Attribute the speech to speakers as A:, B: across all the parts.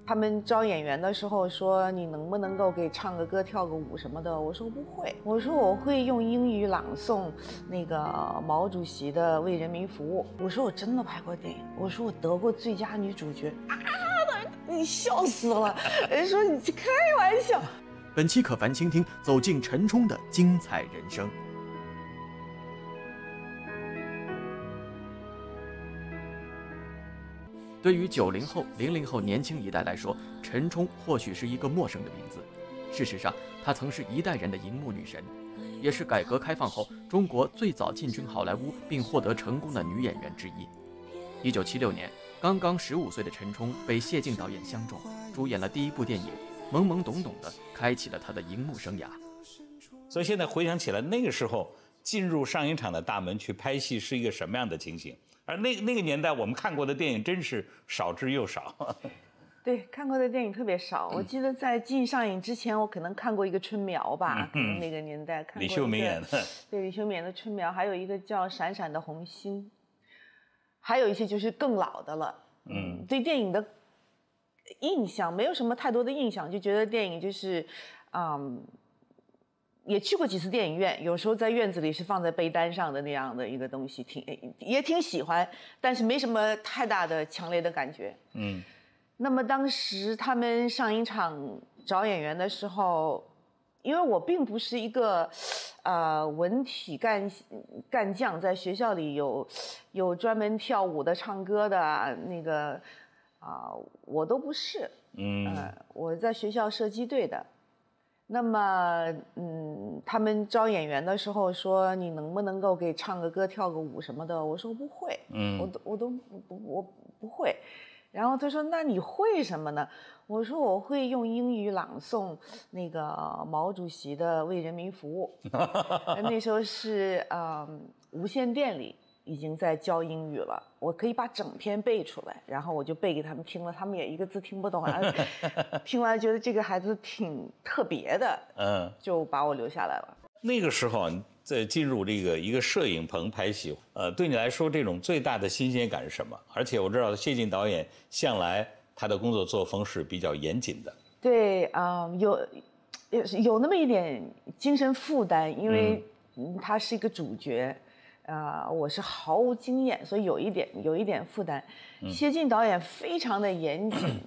A: 他们招演员的时候说你能不能够给唱个歌、跳个舞什么的，我说不会，我说我会用英语朗诵那个毛主席的《为人民服务》，我说我真的拍过电影，我说我得过最佳女主角啊，你笑死了，人说你开玩笑。
B: 本期可凡倾听走进陈冲的精彩人生。对于90后、00后年轻一代来说，陈冲或许是一个陌生的名字。事实上，她曾是一代人的荧幕女神，也是改革开放后中国最早进军好莱坞并获得成功的女演员之一。1976年，刚刚15岁的陈冲被谢晋导演相中，主演了第一部电影，懵懵懂懂地开启了她的荧幕生涯。
C: 所以现在回想起来，那个时候进入上影厂的大门去拍戏是一个什么样的情形？而那个年代我们看过的电影真是少之又少。
A: 对，看过的电影特别少。我记得在进上映之前，我可能看过一个《春苗》吧，可能那个年代看过。
C: 李秀敏演的。
A: 对，李秀敏演的《春苗》，还有一个叫《闪闪的红星》，还有一些就是更老的了。对电影的印象没有什么太多的印象，就觉得电影就是，也去过几次电影院，有时候在院子里是放在被单上的那样的一个东西，也挺喜欢，但是没什么太大的强烈的感觉。那么当时他们上影厂找演员的时候，因为我并不是一个文体干将，在学校里有专门跳舞的、唱歌的那个我都不是。我在学校射击队的。那么，他们招演员的时候说你能不能够给唱个歌、跳个舞什么的，我说不会，我不会。然后他说那你会什么呢？我说我会用英语朗诵那个毛主席的《为人民服务》。那时候是无线电里已经在教英语了，我可以把整篇背出来，然后我就背给他们听了，他们也一个字听不懂，听完觉得这个孩子挺特别的，就把我留下来了。
C: 那个时候在进入这个一个摄影棚拍戏，对你来说这种最大的新鲜感是什么？而且我知道谢晋导演向来他的工作作风是比较严谨的。
A: 对，有那么一点精神负担，因为他是一个主角。我是毫无经验，所以有一点负担。谢晋导演非常的严谨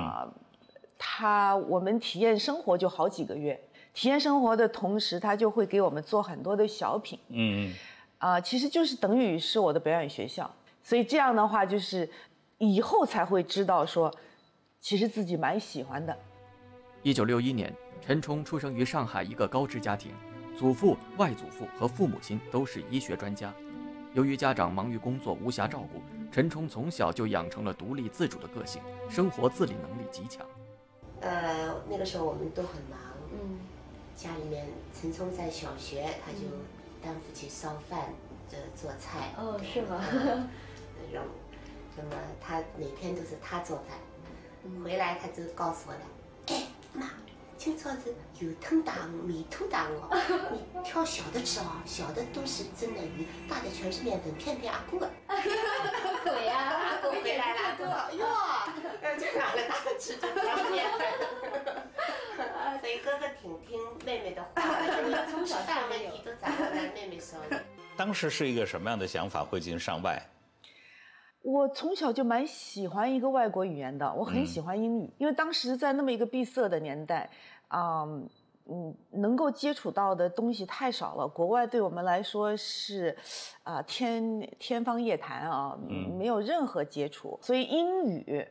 A: 我们体验生活就好几个月，体验生活的同时，他就会给我们做很多的小品。其实就是等于是我的表演学校，所以这样的话，就是以后才会知道说，其实自己蛮喜欢的。
B: 1961年，陈冲出生于上海一个高知家庭。祖父、外祖父和父母亲都是医学专家。由于家长忙于工作，无暇照顾，陈冲从小就养成了独立自主的个性，生活自理能力极强。
D: 那个时候我们都很忙，家里面陈冲在小学，他就担负起烧饭、做菜。
E: 是吗？
D: 那么他每天都是他做饭，回来他就告诉我了，哎妈。今朝是油汤大鱼、米肚大鱼，你挑小的吃哦，小的都是真的鱼，大的全是面粉，骗阿公的。
E: 对呀，
D: 阿公回来了，多少哟？就拿了大的吃，就不要面粉。所以哥哥挺听妹妹的话的，从小大问题都掌握在妹妹手里。
C: 当时是一个什么样的想法会进上外？
A: 我从小就蛮喜欢一个外国语言的，我很喜欢英语，因为当时在那么一个闭塞的年代，能够接触到的东西太少了。国外对我们来说是，天方夜谭啊，没有任何接触，所以英语，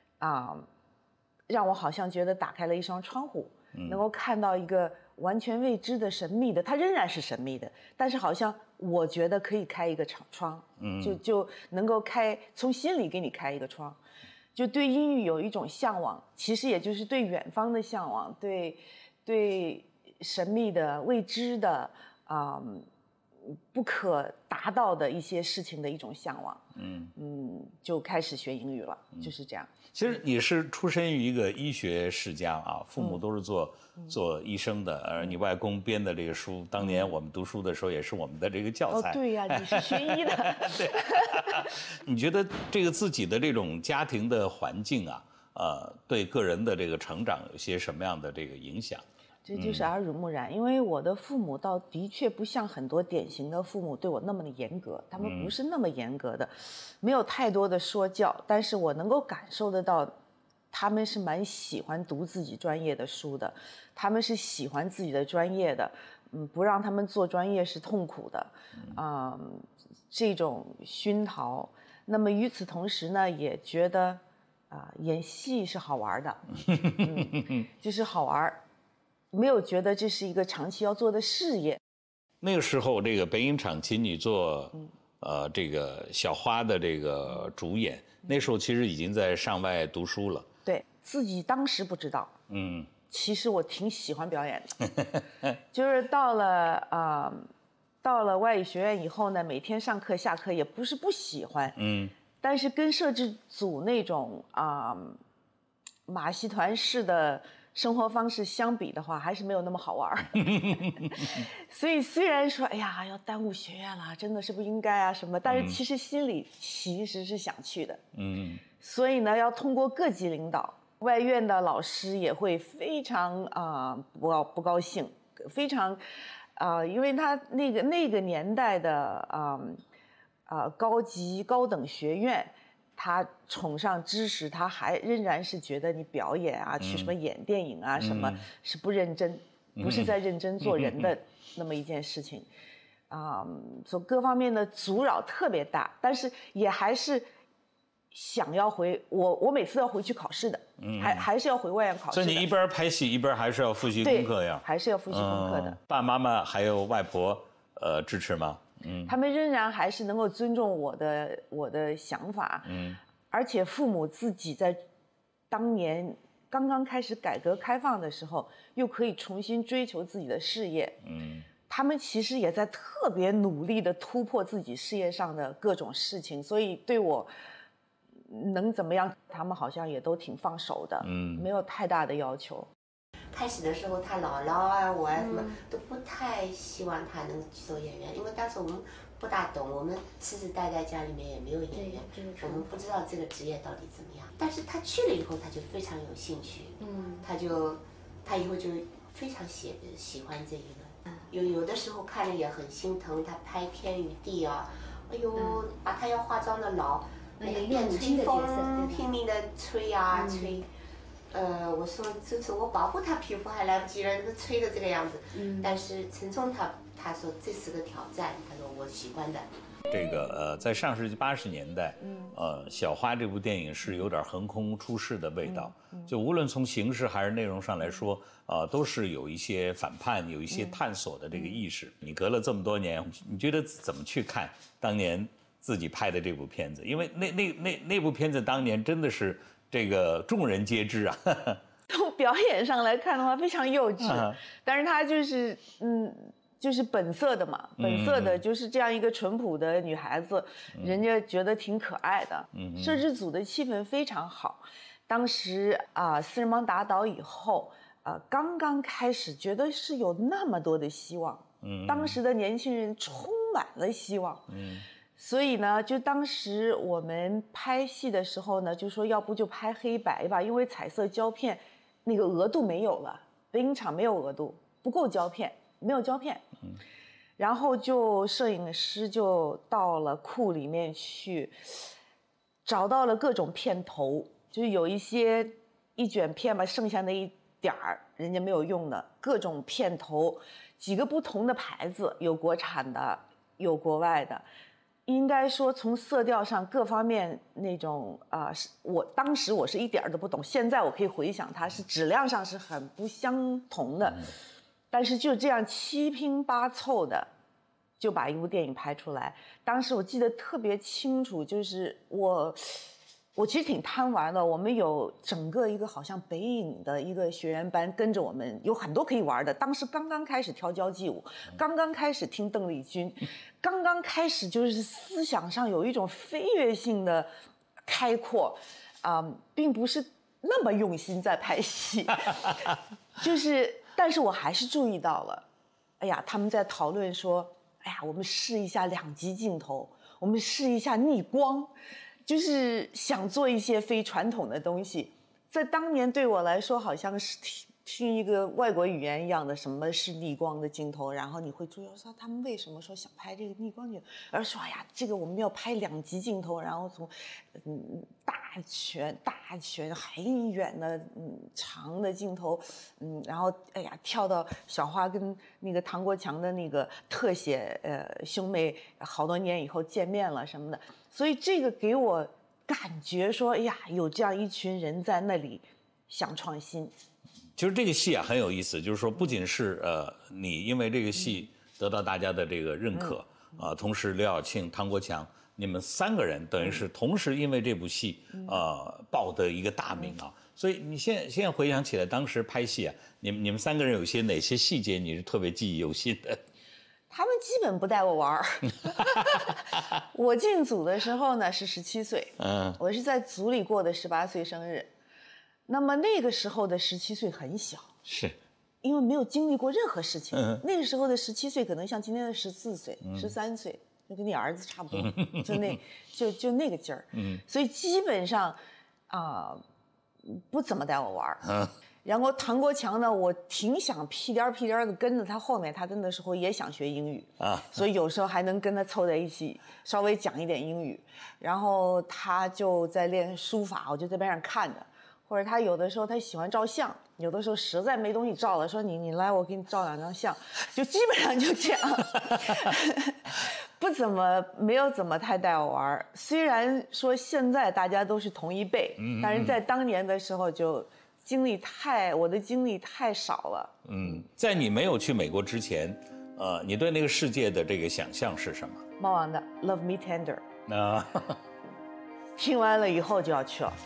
A: 让我好像觉得打开了一双窗户，能够看到一个完全未知的神秘的，它仍然是神秘的，但是好像我觉得可以开一个窗，就能够从心里给你开一个窗，就对英语有一种向往，其实也就是对远方的向往，对神秘的、未知的不可达到的一些事情的一种向往，就开始学英语了，就是这样。
C: 其实你是出身于一个医学世家啊，父母都是做医生的，而你外公编的这个书，当年我们读书的时候也是我们的这个教材。
A: 对呀，你是学医的。
C: 对，你觉得这个自己的这种家庭的环境啊， 对个人的这个成长有些什么样的这个影响？
A: 这就是耳濡目染，因为我的父母倒的确不像很多典型的父母对我那么的严格，他们不是那么严格的，没有太多的说教，但是我能够感受得到，他们是蛮喜欢读自己专业的书的，他们是喜欢自己的专业的，不让他们做专业是痛苦的，这种熏陶。那么与此同时呢，也觉得演戏是好玩的，就是好玩。没有觉得这是一个长期要做的事业。
C: 那个时候，这个北影厂请你做，这个小花的这个主演，那时候其实已经在上外读书了。
A: 对自己当时不知道，其实我挺喜欢表演的，就是到了外语学院以后呢，每天上课下课也不是不喜欢，但是跟摄制组那种马戏团式的生活方式相比的话，还是没有那么好玩。所以虽然说，哎呀，要耽误学院了，真的是不应该啊什么，但是其实心里其实是想去的。所以呢，要通过各级领导，外院的老师也会非常不高兴，非常因为他那个年代的高等学院。他崇尚知识，他还仍然是觉得你表演啊，去什么演电影啊，什么是不认真，不是在认真做人的那么一件事情，所以各方面的阻扰特别大，但是也还是想要我每次要回去考试的，还是要回外院考试的。
C: 所以你一边拍戏一边还是要复习功课呀？
A: 还是要复习功课的。
C: 爸爸妈妈还有外婆支持吗？
A: 他们仍然还是能够尊重我的想法，而且父母自己在当年刚刚开始改革开放的时候，又可以重新追求自己的事业，他们其实也在特别努力的突破自己事业上的各种事情，所以对我能怎么样，他们好像也都挺放手的，没有太大的要求。
D: 开始的时候，他姥姥啊，我啊什么都不太希望他能做演员，因为当时我们不大懂，我们世世代代家里面也没有演员，我们不知道这个职业到底怎么样。但是他去了以后，他就非常有兴趣，他以后就非常喜欢这一个。有的时候看了也很心疼，他拍《天与地》啊，哎呦，把他要化妆的老那个电吹风拼命的吹啊吹。我说这次我保护他皮肤还来不及了，都吹的这个样子。但是陈冲他说这是个挑战，他说我喜欢的。
C: 这个在上世纪80年代，小花这部电影是有点横空出世的味道，就无论从形式还是内容上来说，都是有一些反叛，有一些探索的这个意识。你隔了这么多年，你觉得怎么去看当年自己拍的这部片子？因为那部片子当年真的是。这个众人皆知啊，
A: 从表演上来看的话，非常幼稚，但是他就是就是本色的嘛，本色的就是这样一个淳朴的女孩子，人家觉得挺可爱的。摄制组的气氛非常好，当时四人帮打倒以后，刚刚开始觉得是有那么多的希望，当时的年轻人充满了希望，所以呢，就当时我们拍戏的时候呢，就说要不就拍黑白吧，因为彩色胶片那个额度没有了，北影厂没有额度，不够胶片，没有胶片。然后就摄影师就到了库里面去，找到了各种片头，就是有一卷片吧，剩下那一点儿人家没有用的各种片头，几个不同的牌子，有国产的，有国外的。应该说从色调上各方面那种我当时我是一点都不懂，现在我可以回想它是质量上是很不相同的，但是就这样七拼八凑的就把一部电影拍出来。当时我记得特别清楚，就是我其实挺贪玩的，我们有整个一个好像北影的一个学员班跟着我们，有很多可以玩的。当时刚刚开始跳交际舞，刚刚开始听邓丽君，刚刚开始就是思想上有一种飞跃性的开阔，并不是那么用心在拍戏，但是我还是注意到了，哎呀，他们在讨论说，哎呀，我们试一下2级镜头，我们试一下逆光。就是想做一些非传统的东西， 在当年对我来说，好像是听一个外国语言一样的，什么是逆光的镜头，然后你会注意说他们为什么说想拍这个逆光镜头，而说哎呀，这个我们要拍2级镜头，然后从大全很远的长的镜头，然后哎呀跳到小花跟那个唐国强的那个特写，兄妹好多年以后见面了什么的，所以这个给我感觉说，哎呀，有这样一群人在那里想创新。
C: 其实这个戏啊很有意思，就是说不仅是你因为这个戏得到大家的这个认可同时刘晓庆、唐国强你们3个人等于是同时因为这部戏报的一个大名啊，所以你现在回想起来，当时拍戏啊，你们3个人有些哪些细节你是特别记忆犹新的？
A: 他们基本不带我玩儿。我进组的时候呢是17岁，我是在组里过的18岁生日。那么那个时候的17岁很小，
C: 是，
A: 因为没有经历过任何事情。那个时候的17岁可能像今天的14岁、13岁，就跟你儿子差不多，就那个劲儿。所以基本上不怎么带我玩儿。然后唐国强呢，我挺想屁颠的跟着他后面，他那时候也想学英语所以有时候还能跟他凑在一起，稍微讲一点英语。然后他就在练书法，我就在边上看着。或者他有的时候他喜欢照相，有的时候实在没东西照了，说你来我给你照2张相，就基本上就这样，没有怎么太带我玩。虽然说现在大家都是同一辈，但是在当年的时候就我的经历太少了。
C: 在你没有去美国之前，你对那个世界的这个想象是什么？
A: 猫王的 Love Me Tender 听完了以后就要去了，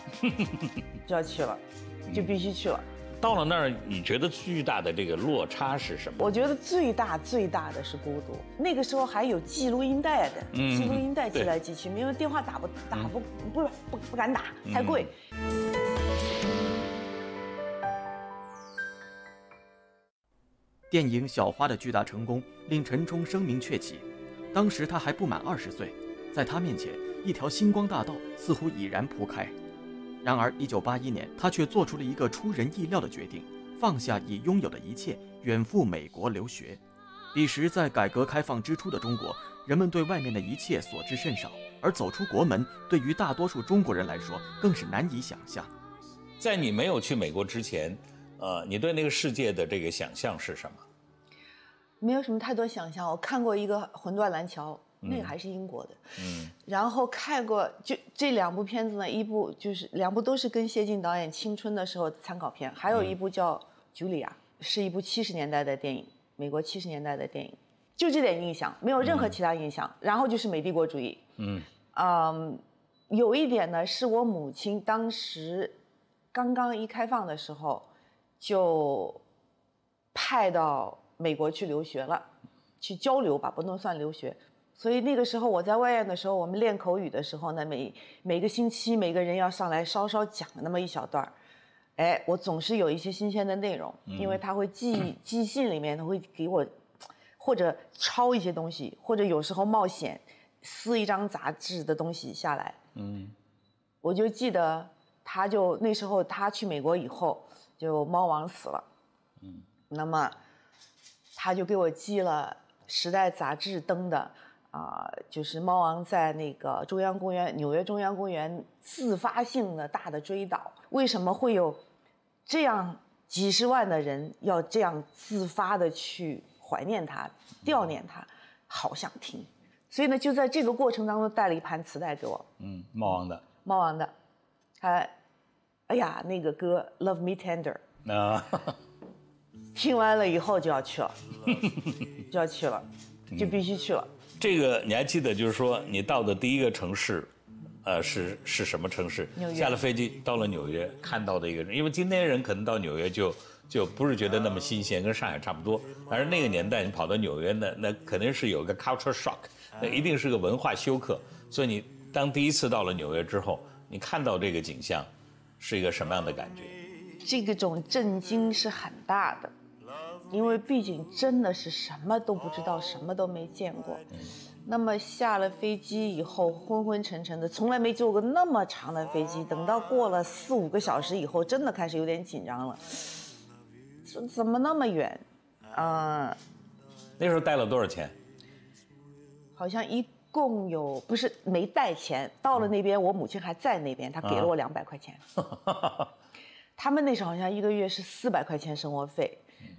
A: 就必须去了。
C: 到了那儿，你觉得巨大的这个落差是什么？
A: 我觉得最大的是孤独。那个时候还有寄录音带的，寄录音带寄来寄去，因为电话不敢打，太贵。
B: 电影《小花》的巨大成功令陈冲声名鹊起，当时他还不满20岁，在他面前，一条星光大道似乎已然铺开。然而1981年，他却做出了一个出人意料的决定，放下已拥有的一切，远赴美国留学。彼时在改革开放之初的中国，人们对外面的一切所知甚少，而走出国门对于大多数中国人来说更是难以想象。
C: 在你没有去美国之前，你对那个世界的这个想象是什么？
A: 没有什么太多想象。我看过一个《魂断蓝桥》，那个还是英国的。然后看过就这2部片子呢，一部就是2部都是跟谢晋导演青春的时候的参考片，还有一部叫《茱莉亚》，是一部70年代的电影，美国70年代的电影。就这点印象，没有任何其他印象。然后就是美帝国主义。有一点呢，是我母亲当时刚刚一开放的时候，就派到美国去留学了，去交流吧，不能算留学。所以那个时候我在外院的时候，我们练口语的时候呢，每个星期每个人要上来稍稍讲那么一小段。我总是有一些新鲜的内容，因为他会寄信里面他会给我，或者抄一些东西，或者有时候冒险撕一张杂志的东西下来。我就记得那时候他去美国以后，就猫王死了。那么他就给我寄了《时代》杂志登的就是猫王在那个中央公园，纽约中央公园自发性的大的追悼。为什么会有这样几十万的人要这样自发的去怀念他、悼念他？好想听。所以呢，就在这个过程当中带了一盘磁带给我。
C: 猫王的，
A: 哎呀，那个歌《Love Me Tender》听完了以后就要去了，就必须去了。
C: 这个你还记得，就是说你到的第一个城市，是什么城市？
A: 纽约。下
C: 了飞机到了纽约，看到的一个人，因为今天人可能到纽约就不是觉得那么新鲜，跟上海差不多。但是那个年代你跑到纽约呢，那肯定是有一个 culture shock， 那一定是个文化休克。所以你当第一次到了纽约之后，你看到这个景象，是一个什么样的感觉？
A: 这种震惊是很大的。因为毕竟真的是什么都不知道，什么都没见过。 那么下了飞机以后，昏昏沉沉的，从来没坐过那么长的飞机。等到过了4、5个小时以后，真的开始有点紧张了。怎么那么远？
C: 那时候带了多少钱？
A: 好像一共有，不是没带钱。到了那边，我母亲还在那边，她给了我200块钱。他们那时候好像1个月是400块钱生活费，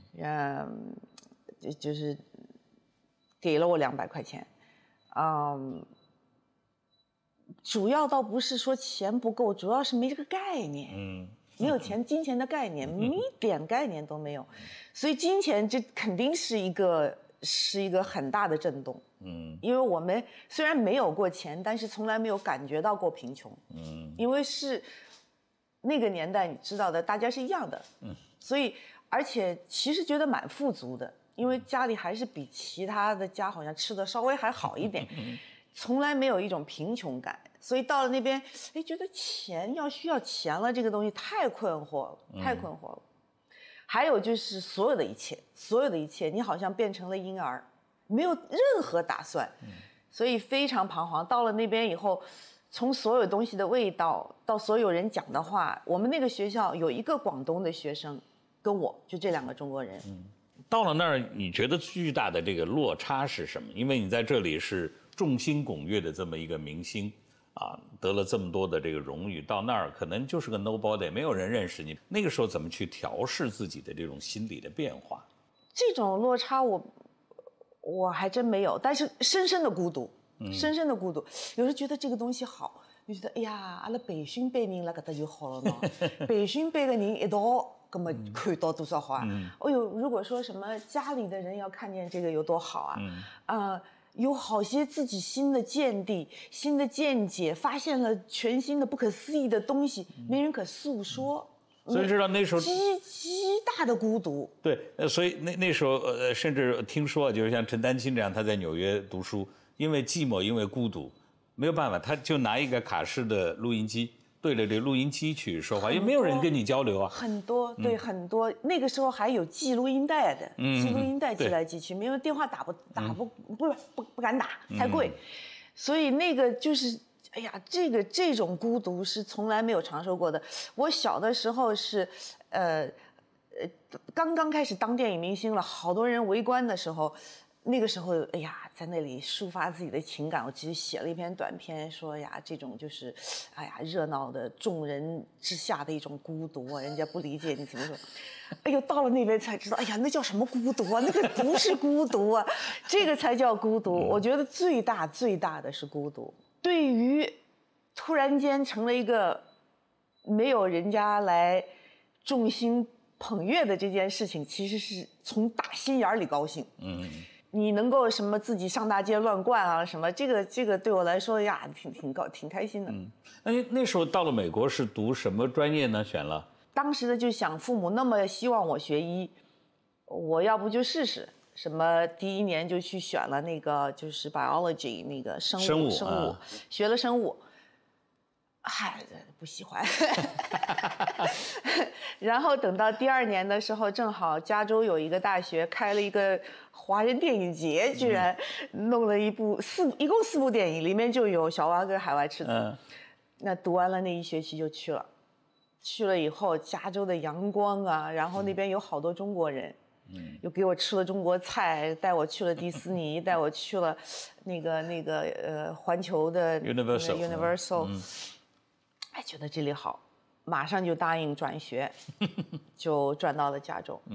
A: 就是给了我200块钱。主要倒不是说钱不够，主要是没这个概念，没有金钱的概念，一点概念都没有，所以金钱这肯定是一个很大的震动，因为我们虽然没有过钱，但是从来没有感觉到过贫穷，因为是那个年代你知道的，大家是一样的，所以而且其实觉得蛮富足的。因为家里还是比其他的家好像吃的稍微还好一点，从来没有一种贫穷感，所以到了那边，哎，觉得需要钱了，这个东西太困惑了，太困惑了。还有就是所有的一切，你好像变成了婴儿，没有任何打算，所以非常彷徨。到了那边以后，从所有东西的味道到所有人讲的话，我们那个学校有一个广东的学生，跟我就这2个中国人。
C: 到了那儿，你觉得巨大的这个落差是什么？因为你在这里是众星拱月的这么一个明星，得了这么多的这个荣誉，到那儿可能就是个 nobody， 没有人认识你。那个时候怎么去调试自己的这种心理的变化？
A: 这种落差我还真没有，但是深深的孤独，深深的孤独。有时觉得这个东西好，就觉得哎呀，阿拉培训班人辣搿搭就好了呢。培训班的人一道。那么看到多少好啊？哦呦，如果说什么家里的人要看见这个有多好啊？有好些自己新的见地、新的见解，发现了全新的不可思议的东西，没人可诉说。
C: 所以知道那时候
A: 极大的孤独。
C: 对，所以那时候甚至听说，就是像陈丹青这样，他在纽约读书，因为寂寞，因为孤独，没有办法，他就拿一个卡式的录音机。对着这录音机去说话，因为没有人跟你交流啊。
A: 很多，对，很多。那个时候还有寄录音带的，寄录音带寄来寄去，没有电话不敢打，太贵。所以那个就是，哎呀，这种孤独是从来没有尝受过的。我小的时候是，刚刚开始当电影明星了，好多人围观的时候。那个时候，哎呀，在那里抒发自己的情感，我其实写了一篇短篇，说呀，这种就是，哎呀，热闹的众人之下的一种孤独啊，人家不理解你怎么说，哎呦，到了那边才知道，哎呀，那叫什么孤独啊？那个不是孤独啊，这个才叫孤独。我觉得最大的是孤独。对于突然间成了一个没有人家来众星捧月的这件事情，其实是从打心眼里高兴。你能够什么自己上大街乱灌啊什么，这个对我来说呀挺开心的。
C: 那时候到了美国是读什么专业呢？选了？
A: 当时呢就想父母那么希望我学医，我要不就试试。什么第1年就去选了那个就是 biology 那个生物，学了生物。嗨，不喜欢。然后等到第2年的时候，正好加州有一个大学开了一个华人电影节，居然弄了一共4部电影，里面就有《小蛙跟海外赤子》。那读完了那1学期就去了，去了以后，加州的阳光啊，然后那边有好多中国人。又给我吃了中国菜，带我去了迪士尼，带我去了那个环球的 Universal。哎，觉得这里好，马上就答应转学，就转到了加州。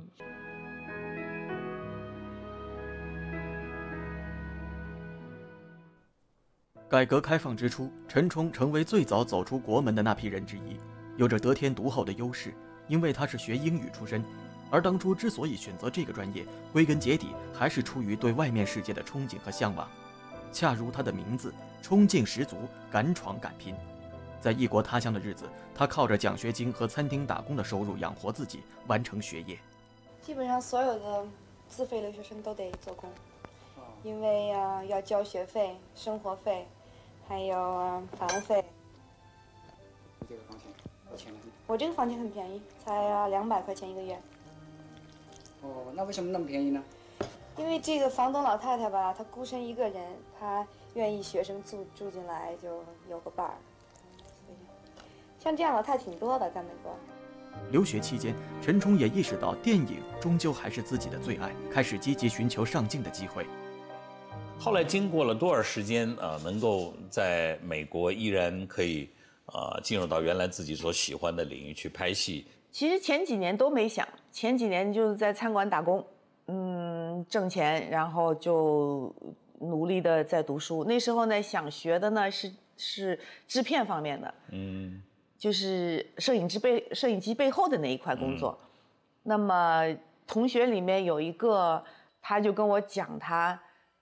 B: 改革开放之初，陈冲成为最早走出国门的那批人之一，有着得天独厚的优势，因为他是学英语出身。而当初之所以选择这个专业，归根结底还是出于对外面世界的憧憬和向往。恰如他的名字，冲劲十足，敢闯敢拼。在异国他乡的日子，他靠着奖学金和餐厅打工的收入养活自己，完成学业。
E: 基本上所有的自费留学生都得做工，因为要交学费、生活费，还有房费。
F: 你这个房钱多钱呢？
E: 我这个房钱很便宜，才200块钱1个月。
F: 哦，那为什么那么便宜呢？
E: 因为这个房东老太太吧，她孤身一个人，她愿意学生住进来就有个伴儿。像这样老太挺多的，在美国。
B: 留学期间，陈冲也意识到电影终究还是自己的最爱，开始积极寻求上镜的机会。
C: 后来经过了多少时间能够在美国依然可以进入到原来自己所喜欢的领域去拍戏？
A: 其实前几年都没想，前几年就是在餐馆打工，挣钱，然后就努力的在读书。那时候呢，想学的呢是制片方面的，就是摄影机背后的那一块工作。那么同学里面有一个，他就跟我讲他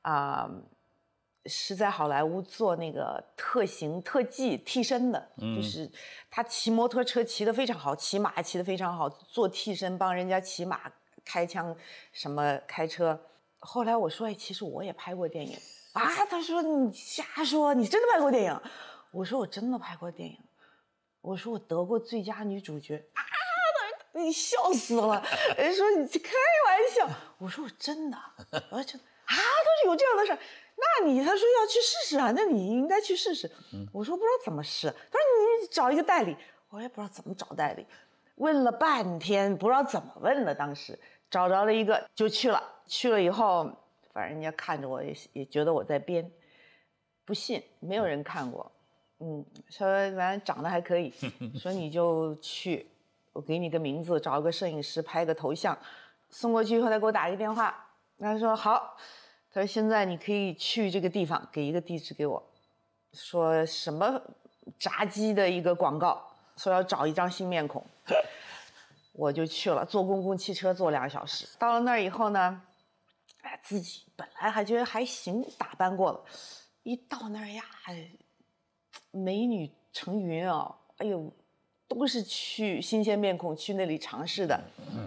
A: 是在好莱坞做那个特技替身的，就是他骑摩托车骑得非常好，骑马骑得非常好，做替身帮人家骑马、开枪什么开车。后来我说，哎，其实我也拍过电影啊。他说你瞎说，你真的拍过电影？我说我真的拍过电影。我说我得过最佳女主角啊！你笑死了。人说你开玩笑。我说我真的，我说真的啊，他说有这样的事儿。那他说要去试试啊，那你应该去试试。我说不知道怎么试。他说你找一个代理，我也不知道怎么找代理，问了半天不知道怎么问的，当时找着了一个就去了。去了以后，反正人家看着我也觉得我在编，不信，没有人看过。说反正长得还可以，说你就去，我给你个名字，找个摄影师拍个头像，送过去以后他给我打一个电话，他说好，他说现在你可以去这个地方，给一个地址给我，说什么炸鸡的一个广告，说要找一张新面孔，我就去了，坐公共汽车坐2个小时，到了那儿以后呢，自己本来还觉得还行，打扮过了，一到那儿呀，美女成云啊！哎呦，都是去新鲜面孔去那里尝试的。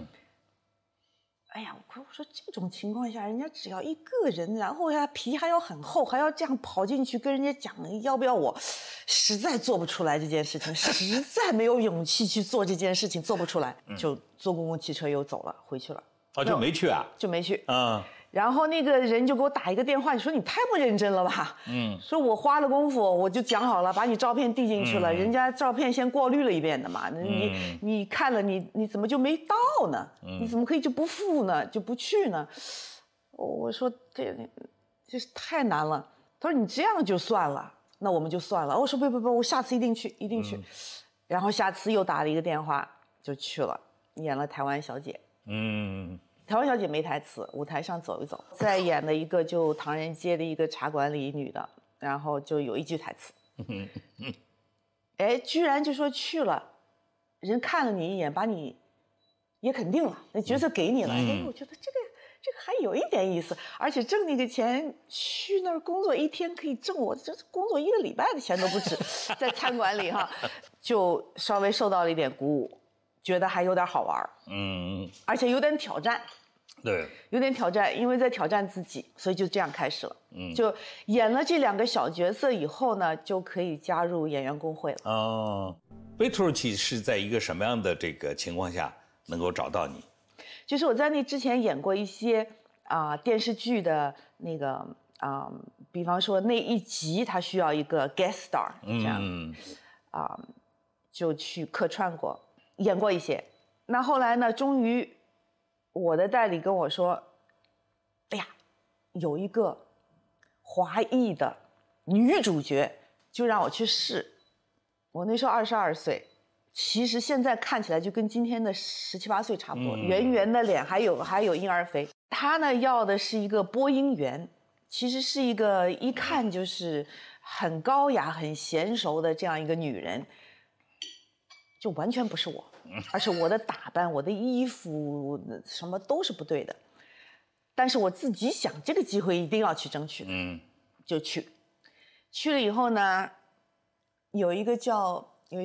A: 哎呀，我说这种情况下，人家只要一个人，然后皮还要很厚，还要这样跑进去跟人家讲要不要我，实在做不出来这件事情，实在没有勇气去做这件事情，做不出来，就坐公共汽车又走了，回去了。
C: 就没去啊？
A: 就没去。然后那个人就给我打一个电话，你说你太不认真了吧？说我花了功夫，我就讲好了，把你照片递进去了，人家照片先过滤了一遍的嘛，你看了你怎么就没到呢？你怎么可以就不付呢？就不去呢？我说这是太难了。他说你这样就算了，那我们就算了。我说不，我下次一定去，一定去。然后下次又打了一个电话，就去了，演了台湾小姐。台湾小姐没台词，舞台上走一走，再演了一个就唐人街的一个茶馆里女的，然后就有一句台词，哎，居然就说去了，人看了你一眼，把你也肯定了，那角色给你了，哎，我觉得这个还有一点意思，而且挣那个钱去那儿工作1天可以挣我这工作1个礼拜的钱都不止，在餐馆里哈，就稍微受到了一点鼓舞，觉得还有点好玩，而且有点挑战。
C: 对，
A: 有点挑战，因为在挑战自己，所以就这样开始了。就演了这2个小角色以后呢，就可以加入演员工会了。
C: Petrucci是在一个什么样的这个情况下能够找到你？
A: 就是我在那之前演过一些电视剧的那个比方说那一集他需要一个 guest star 这样，就去客串过，演过一些。那后来呢，终于。我的代理跟我说：“哎呀，有一个华裔的女主角，就让我去试。”我那时候22岁，其实现在看起来就跟今天的17、18岁差不多，圆圆的脸，还有婴儿肥。她呢要的是一个播音员，其实是一个一看就是很高雅、很娴熟的这样一个女人，就完全不是我。而且我的打扮、我的衣服什么都是不对的，但是我自己想这个机会一定要去争取的，就去了以后呢，有一个叫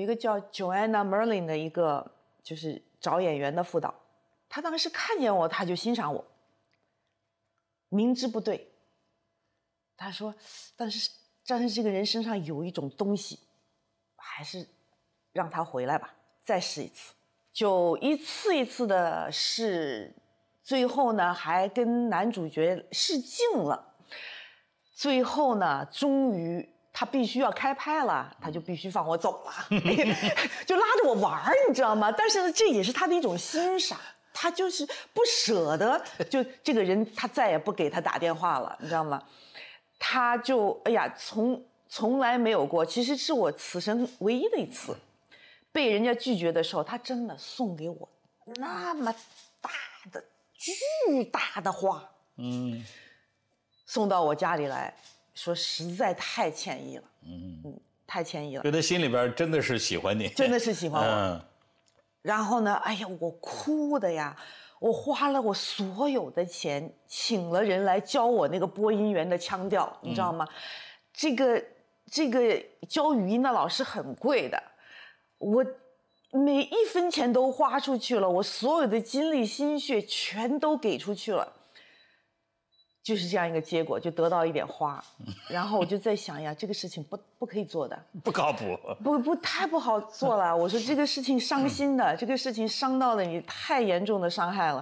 A: Joanna Merlin 的一个就是找演员的副导，他当时看见我他就欣赏我，明知不对，他说但是这个人身上有一种东西，还是让他回来吧，再试一次。就一次一次的试， 最后呢还跟男主角试镜了，最后呢终于他必须要开拍了，他就必须放我走了，就拉着我玩儿，你知道吗？但是呢，这也是他的一种欣赏。他就是不舍得，就这个人，他再也不给他打电话了，你知道吗？他就哎呀，从来没有过，其实是我此生唯一的一次，被人家拒绝的时候，他真的送给我那么大的、巨大的花，送到我家里来，说实在太歉意了，太歉意了，
C: 觉得心里边真的是喜欢你，
A: 真的是喜欢我。然后呢，哎呀，我哭的呀！我花了我所有的钱，请了人来教我那个播音员的腔调，你知道吗？这个教语音的老师很贵的，我每一分钱都花出去了，我所有的精力心血全都给出去了。就是这样一个结果，就得到一点花，然后我就在想呀，这个事情不可以做的，
C: 不靠谱，
A: 太不好做了。我说这个事情伤心的，这个事情伤到了你，太严重的伤害了。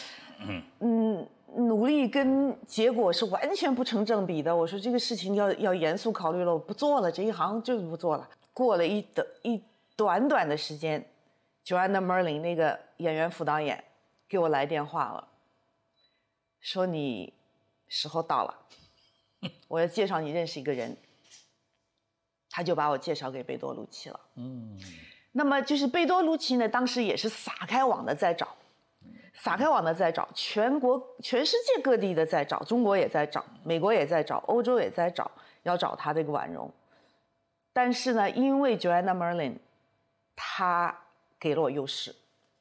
A: 努力跟结果是完全不成正比的。我说这个事情要严肃考虑了，我不做了，这一行就是不做了。过了一短短的时间，Joanna Merlin 那个演员副导演给我来电话了，说你时候到了，我要介绍你认识一个人，他就把我介绍给贝多鲁奇了。那么就是贝多鲁奇呢，当时也是撒开网的在找，全世界各地的在找，中国也在找，美国也在找，欧洲也在找，要找他这个婉容。但是呢，因为 Joanna Merlin， 他给了我优势，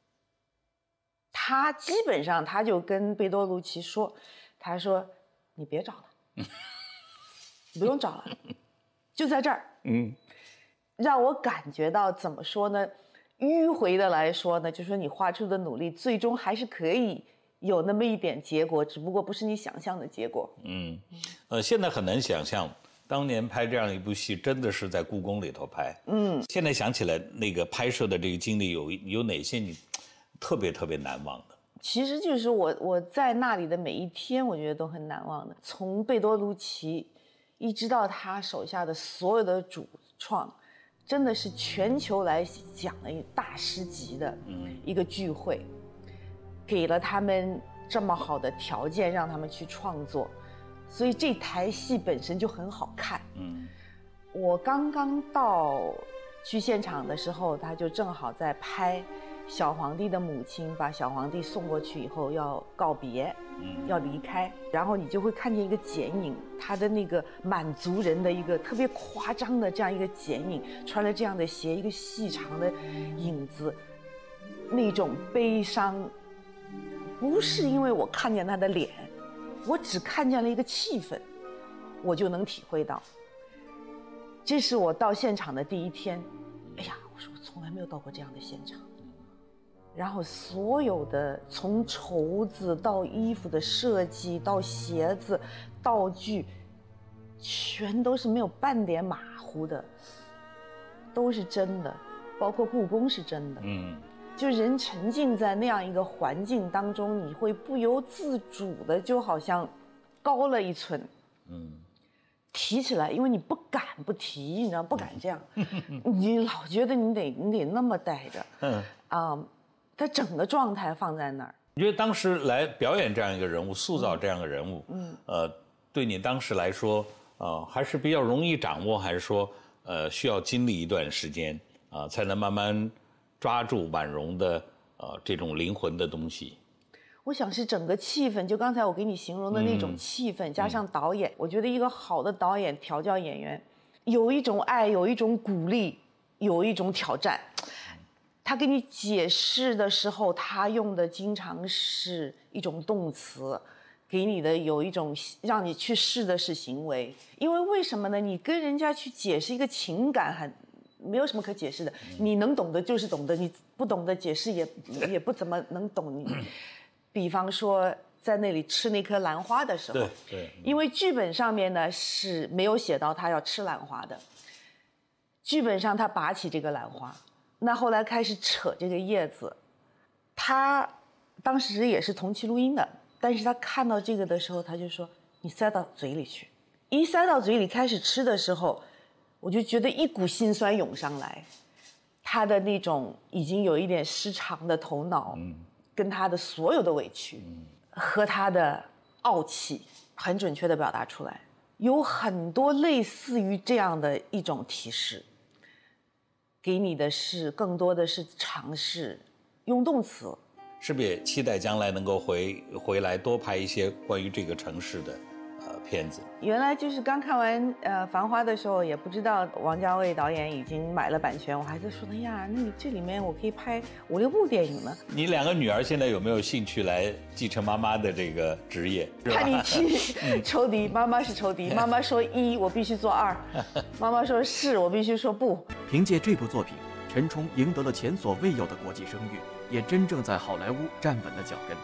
A: 他基本上他就跟贝多鲁奇说，他说你别找了，你不用找了，就在这儿。让我感觉到怎么说呢？迂回的来说呢，就是说你花出的努力，最终还是可以有那么一点结果，只不过不是你想象的结果。
C: 现在很难想象，当年拍这样一部戏，真的是在故宫里头拍。现在想起来，那个拍摄的这个经历有哪些你特别难忘的？
A: 其实就是我在那里的每一天，我觉得都很难忘的。从贝多鲁奇，一直到他手下的所有的主创，真的是全球来讲的大师级的一个聚会，给了他们这么好的条件，让他们去创作，所以这台戏本身就很好看。我刚刚去现场的时候，他就正好在拍小皇帝的母亲把小皇帝送过去以后要告别，要离开，然后你就会看见一个剪影，他的那个满族人的一个特别夸张的这样一个剪影，穿了这样的鞋，一个细长的影子，那种悲伤，不是因为我看见他的脸，我只看见了一个气氛，我就能体会到。这是我到现场的第一天，哎呀，我说我从来没有到过这样的现场。然后所有的从绸子到衣服的设计到鞋子道具，全都是没有半点马虎的，都是真的，包括故宫是真的。就人沉浸在那样一个环境当中，你会不由自主的就好像高了一寸。提起来，因为你不敢不提，你知道不敢这样，你老觉得你得那么带着。他整个状态放在那儿。
C: 你觉得当时来表演这样一个人物，塑造这样一个人物，对你当时来说，还是比较容易掌握，还是说，需要经历一段时间才能慢慢抓住婉容的这种灵魂的东西？
A: 我想是整个气氛，就刚才我给你形容的那种气氛，加上导演，我觉得一个好的导演调教演员，有一种爱，有一种鼓励，有一种挑战。他给你解释的时候，他用的经常是一种动词，给你的有一种让你去试的是行为。因为为什么呢？你跟人家去解释一个情感，没有什么可解释的。你能懂的就是懂的，你不懂的解释也不怎么能懂你。比方说在那里吃那颗兰花的时候，
C: 对，
A: 因为剧本上面呢是没有写到他要吃兰花的，剧本上他拔起这个兰花。那后来开始扯这个叶子，他当时也是同期录音的，但是他看到这个的时候，他就说：“你塞到嘴里去。”一塞到嘴里开始吃的时候，我就觉得一股心酸涌上来。他的那种已经有一点失常的头脑，跟他的所有的委屈，和他的傲气，很准确地表达出来。有很多类似于这样的一种提示，给你的是更多的是尝试，用动词。
C: 是不是也期待将来能够回来多拍一些关于这个城市的片子？
A: 原来就是刚看完《繁花》的时候，也不知道王家卫导演已经买了版权，我还在说，哎呀，那你这里面我可以拍5、6部电影呢。你
C: 2个女儿现在有没有兴趣来继承妈妈的这个职业？
A: 叛逆期，仇敌，妈妈是仇敌，妈妈说1，我必须做2；妈妈说是，我必须说不。
B: 凭借这部作品，陈冲赢得了前所未有的国际声誉，也真正在好莱坞站稳了脚跟。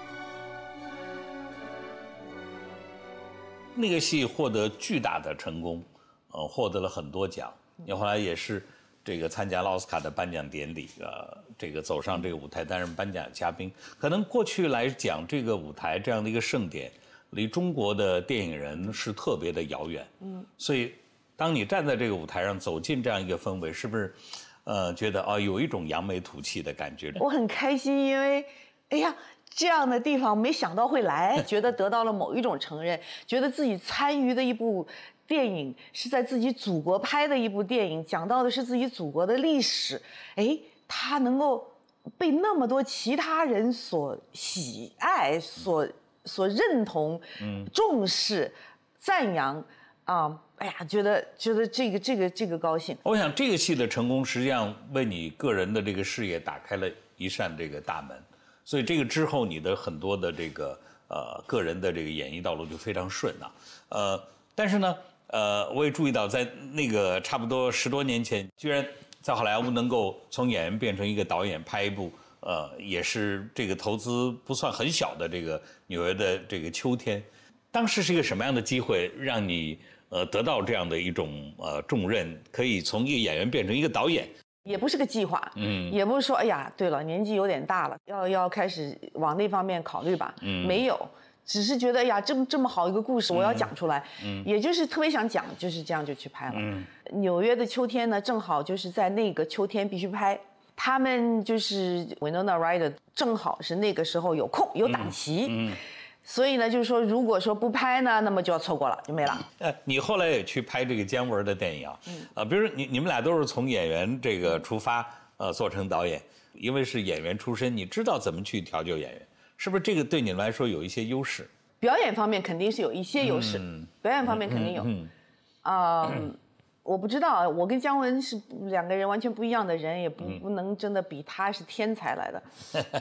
C: 那个戏获得巨大的成功，获得了很多奖。你后来也是这个参加了奥斯卡的颁奖典礼，这个走上这个舞台担任颁奖嘉宾。可能过去来讲，这个舞台这样的一个盛典，离中国的电影人是特别的遥远。所以当你站在这个舞台上，走进这样一个氛围，是不是觉得有一种扬眉吐气的感觉？
A: 我很开心，因为哎呀，这样的地方没想到会来，觉得得到了某一种承认，觉得自己参与的一部电影是在自己祖国拍的一部电影，讲到的是自己祖国的历史，哎，它能够被那么多其他人所喜爱、所认同、重视、赞扬啊。哎呀，觉得这个高兴。
C: 我想这个戏的成功，实际上为你个人的这个事业打开了一扇这个大门。所以这个之后，你的很多的这个个人的这个演艺道路就非常顺啊。但是呢，我也注意到，在那个差不多10多年前，居然在好莱坞能够从演员变成一个导演，拍一部也是这个投资不算很小的这个纽约的这个秋天。当时是一个什么样的机会，让你得到这样的一种重任，可以从一个演员变成一个导演？
A: 也不是个计划，也不是说哎呀，对了，年纪有点大了，要开始往那方面考虑吧，没有，只是觉得哎呀，这么好一个故事，我要讲出来，也就是特别想讲，就是这样就去拍了。纽约的秋天呢，正好就是在那个秋天必须拍，他们就是 Winona Ryder 正好是那个时候有空有档期。所以呢，就是说，如果说不拍呢，那么就要错过了，就没了。
C: 你后来也去拍这个姜文的电影啊，比如说你们俩都是从演员这个出发，做成导演，因为是演员出身，你知道怎么去调教演员，是不是这个对你们来说有一些优势？
A: 表演方面肯定是有一些优势，表演方面肯定有，我不知道，我跟姜文是2个人完全不一样的人，也不能真的比他是天才来的。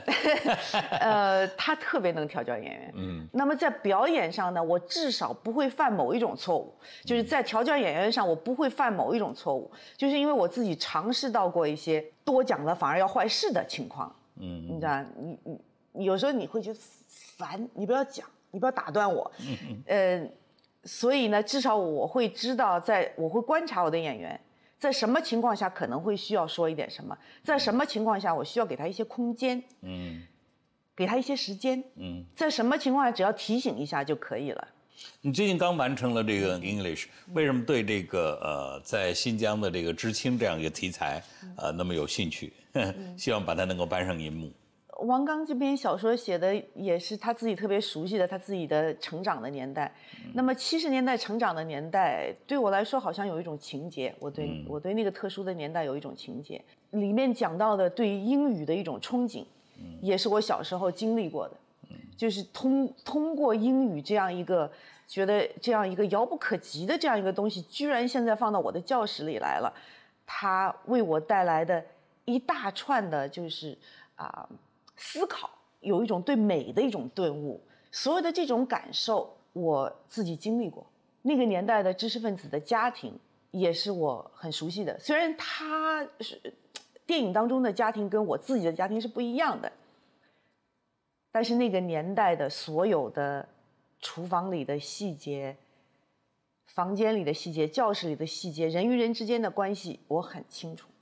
A: 他特别能调教演员。那么在表演上呢，我至少不会犯某一种错误，就是在调教演员上，我不会犯某一种错误，就是因为我自己尝试到过一些多讲了反而要坏事的情况。你知道，你有时候你会觉得烦，你不要讲，你不要打断我。所以呢，至少我会知道，我会观察我的演员，在什么情况下可能会需要说一点什么，在什么情况下我需要给他一些空间，给他一些时间，在什么情况下只要提醒一下就可以了。
C: 你最近刚完成了这个 English， 为什么对这个在新疆的这个知青这样一个题材那么有兴趣？希望把它能够搬上银幕。
A: 王刚这篇小说写的也是他自己特别熟悉的他自己的成长的年代。那么70年代成长的年代对我来说好像有一种情节，我对那个特殊的年代有一种情节，里面讲到的对英语的一种憧憬，也是我小时候经历过的，就是通过英语这样一个觉得这样一个遥不可及的这样一个东西，居然现在放到我的教室里来了，它为我带来的一大串的就是思考，有一种对美的一种顿悟，所有的这种感受我自己经历过。那个年代的知识分子的家庭也是我很熟悉的，虽然他是电影当中的家庭跟我自己的家庭是不一样的，但是那个年代的所有的厨房里的细节、房间里的细节、教室里的细节、人与人之间的关系我很清楚。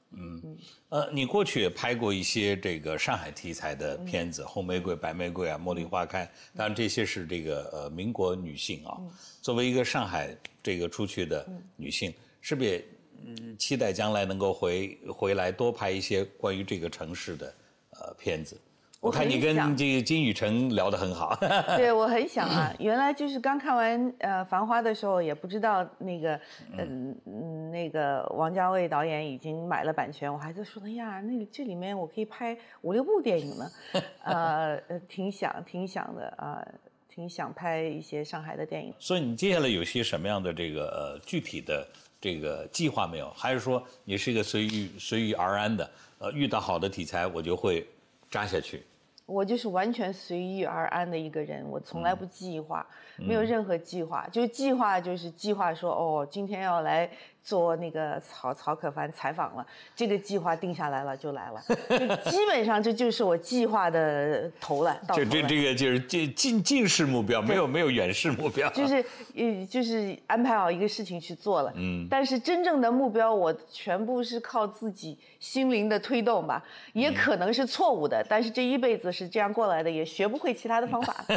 C: 你过去也拍过一些这个上海题材的片子，红玫瑰、白玫瑰啊，茉莉花开，当然这些是这个民国女性啊。作为一个上海这个出去的女性，是不是也期待将来能够回来多拍一些关于这个城市的片子？我看你跟这个金宇澄聊得很好。
A: 对，我很想啊，原来就是刚看完繁花》的时候，也不知道那个王家卫导演已经买了版权，我还在说，哎呀，这里面我可以拍5、6部电影呢，挺想的挺想拍一些上海的电影。
C: 所以你接下来有些什么样的这个具体的这个计划没有？还是说你是一个随遇而安的？遇到好的题材我就会扎下去。
A: 我就是完全随遇而安的一个人，我从来不计划，没有任何计划，就是计划说，哦，今天要来做那个曹可凡采访了，这个计划定下来了就来了，就基本上这就是我计划的头了。
C: 这个就是近视目标，没有远视目标，
A: 就是安排好一个事情去做了。但是真正的目标，我全部是靠自己心灵的推动吧，也可能是错误的，但是这一辈子是这样过来的，也学不会其他的方法。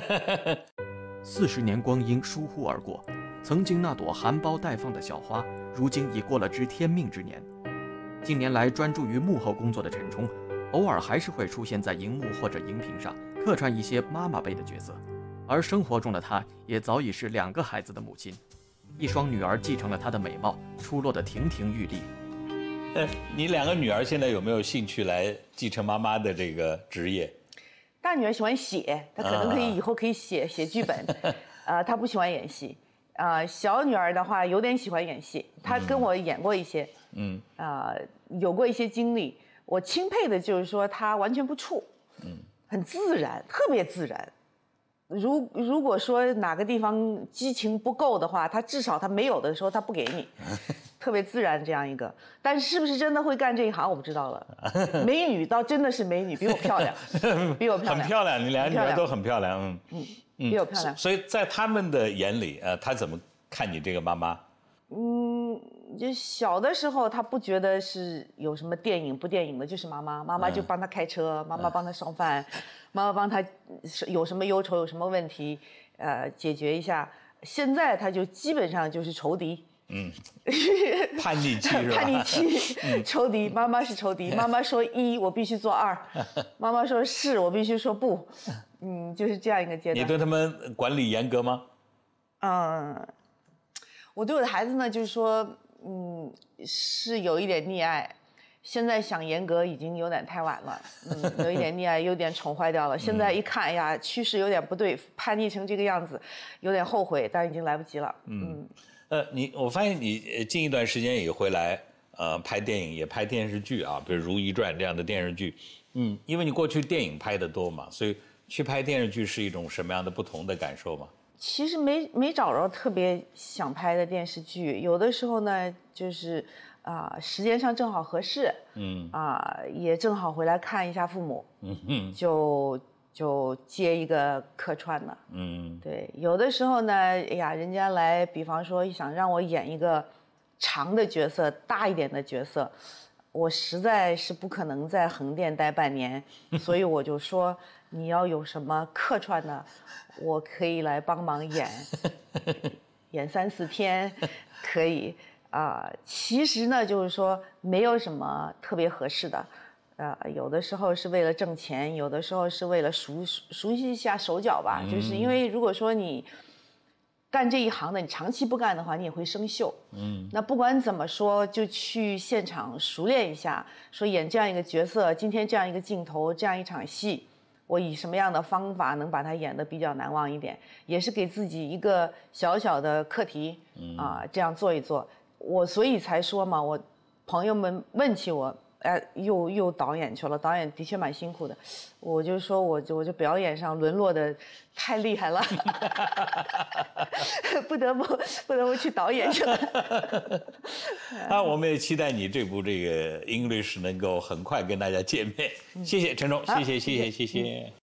B: 40年光阴疏忽而过，曾经那朵含苞待放的小花，如今已过了知天命之年。近年来专注于幕后工作的陈冲，偶尔还是会出现在荧幕或者荧屏上，客串一些妈妈辈的角色。而生活中的她，也早已是2个孩子的母亲，一双女儿继承了她的美貌，出落得亭亭玉立。
C: 你2个女儿现在有没有兴趣来继承妈妈的这个职业？
A: 大女儿喜欢写，她可能以后可以写剧本，她不喜欢演戏。小女儿的话有点喜欢演戏，她跟我演过一些，有过一些经历。我钦佩的就是说她完全不怵，很自然，特别自然。如果说哪个地方激情不够的话，至少她没有的时候她不给你，特别自然这样一个。但是不是真的会干这一行我不知道了。美女倒真的是美女，比我漂亮，
C: 很漂亮，你2个女儿都很漂亮，
A: 比我漂亮。
C: 所以在他们的眼里，她怎么看你这个妈妈？
A: 就小的时候，她不觉得是有什么电影不电影的，就是妈妈就帮她开车，妈妈帮她烧饭，妈妈帮她有什么忧愁有什么问题，解决一下。现在她就基本上就是仇敌。
C: 叛逆期是吧？
A: 叛逆期，仇敌，妈妈是仇敌。妈妈说1，我必须做2；妈妈说是，我必须说不。就是这样一个阶段。
C: 你对他们管理严格吗？
A: 我对我的孩子呢，就是说，是有一点溺爱。现在想严格已经有点太晚了，有一点溺爱，有点宠坏掉了。现在一看，哎呀，趋势有点不对，叛逆成这个样子，有点后悔，但已经来不及了。
C: 我发现你近一段时间也回来，拍电影也拍电视剧啊，比如《如懿传》这样的电视剧。因为你过去电影拍得多嘛，所以去拍电视剧是一种什么样的不同的感受吗？
A: 其实没找着特别想拍的电视剧，有的时候呢，就是时间上正好合适，也正好回来看一下父母，就接一个客串了，对，有的时候呢，哎呀，人家来，比方说想让我演一个长的角色，大一点的角色，我实在是不可能在横店待半年，所以我就说，你要有什么客串的，我可以来帮忙演3、4天，可以其实呢，就是说没有什么特别合适的。有的时候是为了挣钱，有的时候是为了熟悉一下手脚吧。就是因为如果说你干这一行的，你长期不干的话，你也会生锈。那不管怎么说，就去现场熟练一下，说演这样一个角色，今天这样一个镜头，这样一场戏，我以什么样的方法能把它演得比较难忘一点，也是给自己一个小小的课题这样做一做。我所以才说嘛，我朋友们问起我。又导演去了，导演的确蛮辛苦的。我就说，我就表演上沦落的太厉害了，不得不去导演去了。
C: 我们也期待你这部这个 English 能够很快跟大家见面。谢谢陈冲，谢谢。